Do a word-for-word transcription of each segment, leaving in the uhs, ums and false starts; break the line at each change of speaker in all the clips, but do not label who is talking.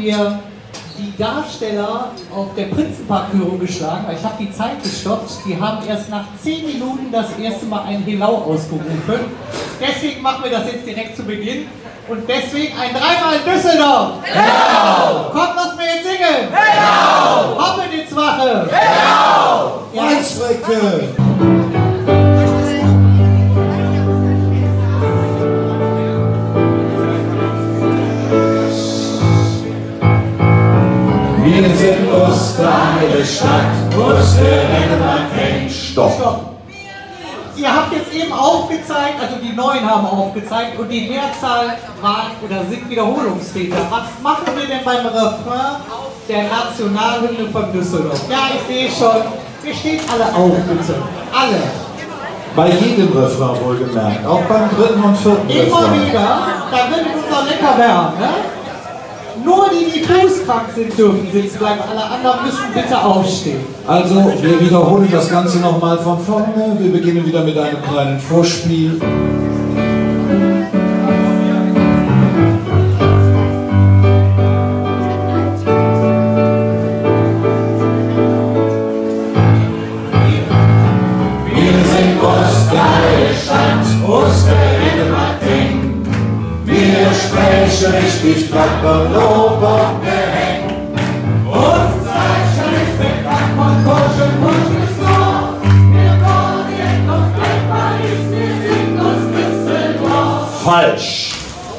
mir die Darsteller auf der Prinzenpark-Führung geschlagen, weil ich habe die Zeit gestoppt. Die haben erst nach zehn Minuten das erste Mal ein Helau ausgerufen. Deswegen machen wir das jetzt direkt zu Beginn. Und deswegen ein dreimal in Düsseldorf. Helau! Kommt, lass mir jetzt singen. Helau! Hoppeditzwache. Helau!
Weißfrecke. Wir sind Osterheide Stadt, Osterheide man kennt. Stopp.
Stopp. Ihr habt jetzt eben aufgezeigt, also die Neuen haben aufgezeigt und die Mehrzahl waren oder sind Wiederholungstäter. Was machen wir denn beim Refrain der Nationalhymne von Düsseldorf? Ja, ich sehe schon, wir stehen alle auf, bitte. Alle.
Bei jedem Refrain wohlgemerkt, auch beim dritten und vierten
Immer
Refrain.
wieder, da wird unser lecker werden, ne? Nur die, die fußkrank sind, dürfen sitzen bleiben. Alle anderen müssen bitte aufstehen.
Also, wir wiederholen das Ganze nochmal von vorne. Wir beginnen wieder mit einem kleinen Vorspiel. Wir sind Osterheide Stadt, Osterheide Martin. Wir sprechen richtig platt beim Lob und Gehängt. Unser Schrift wird ab von Kuschel, Kuschel ist noch. Wir wollen jetzt noch gleich Paris, wir sind aus Düsseldorf. Falsch!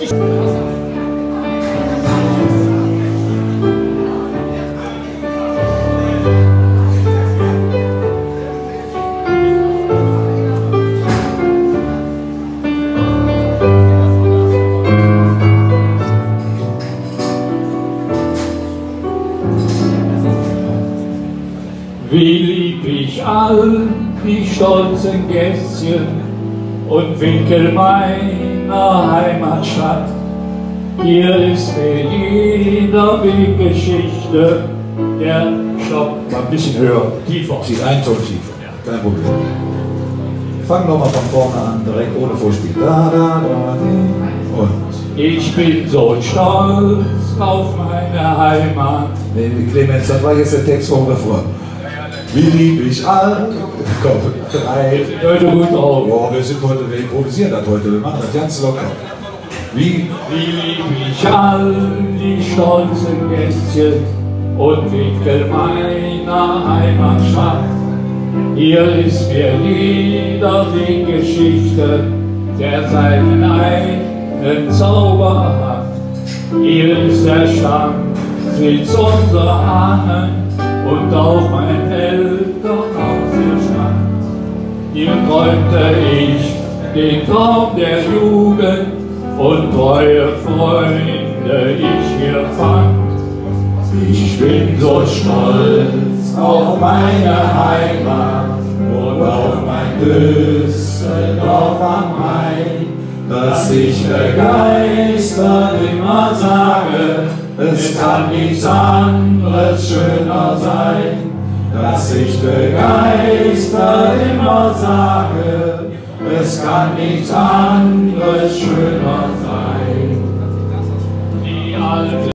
Wie lieb ich all die stolzen Gässchen und Winkel meiner Heimatstadt. Hier ist mir jeder Weg Geschichte. Der Stopp war ein bisschen höher, tiefer.
Sie ein Ton tiefer, kein Problem. Fangen wir mal von vorne an, direkt ohne Vorspiel. Da, da, da, di. Und.
Ich bin so stolz auf meine Heimat.
Nee, Clemens, das war jetzt der Text vom Refrain. Wie lieb ich all. Komm, drei.
Leute, gut drauf.
Boah, wir sind heute, wir improvisieren das heute, wir machen das ganz locker. Wie?
Wie lieb ich all die stolzen Gässchen und Winkel meiner Heimatstadt. Hier ist mir jeder Weg Geschichte, der seinen eigenen Zauber hat. Hier ist der Stamm, Sitz unserer Ahnen und auch mein Elternhausstand. Hier träumte ich den Traum der Jugend und treue Freunde ich hier fand. Ich bin so stolz auf meine Heimat und auf mein Düsseldorf am Main, dass ich begeistert immer sage, es kann nichts anderes schöner sein. Dass ich begeistert immer sage, es kann nichts anderes schöner sein. Die alte